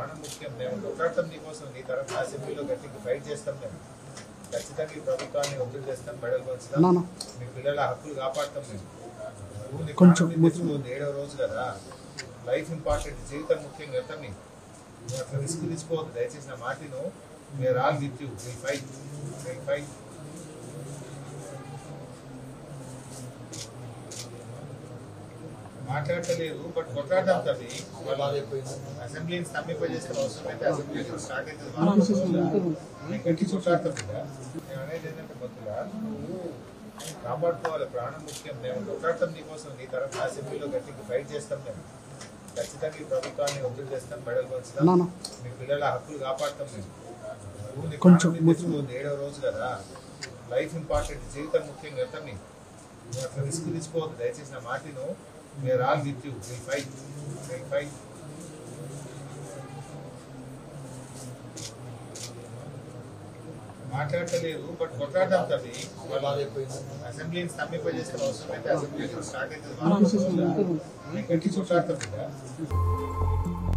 ప్రాణం ముఖ్యం. మేము కొట్లాడతాం నీకోసం, నీ తరఫున అసెంబ్లీలో గట్టిగా ఫైట్ చేస్తాం. మేము ఖచ్చితంగా ఈ ప్రభుత్వాన్ని ఒత్తిడి చేస్తాం, మెడల్ పంచుతాం, మీ పిల్లల హక్కులు కాపాడతాం. మేము కొంచెం 7వ రోజు కదా, లైఫ్ ఇంపార్టెంట్, జీవితం ముఖ్యం కదా. నువ్వు అట్లా రిస్క్ తీసుకోవద్దు దయచేసి, నా మాటను. We're all with you, will fight, will fight. మాట్లాడలేదు బట్ కొట్లాడదాం తల్లి. అసెంబ్లీని స్తంభింపజేసిన అవసరం అయితే అసెంబ్లీ స్టార్ట్ అవుతుంది, గట్టి కొట్లాడతాం కదా. నేను అనేది ఏంటంటే మొత్తుగా నువ్వు కాపాడుకోవాలి, ప్రాణం ముఖ్యం. మేము కొట్లాడతాం నీకోసం, నీ తరఫున అసెంబ్లీలో గట్టిగా ఫైట్ చేస్తాం. మేము ఖచ్చితంగా ఈ ప్రభుత్వాన్ని ఒత్తిడి చేస్తాం, మెడల్ పంచుతాం, మీ పిల్లల హక్కులు కాపాడతాం. మేము కొంచెం 7వ రోజు కదా, లైఫ్ ఇంపార్టెంట్, జీవితం ముఖ్యం కదా. నువ్వు అట్లా రిస్క్ తీసుకోవద్దు దయచేసి, నా మాటను. We're all with you, will fight, will fight. మాట్లాడలేదు బట్ కొట్లాడదాం తల్లి. అసెంబ్లీని స్తంభింపజేసిన అవసరం అయితే అసెంబ్లీ స్టార్ట్ అవుతుంది, గట్టి కొట్లాడతాం కదా.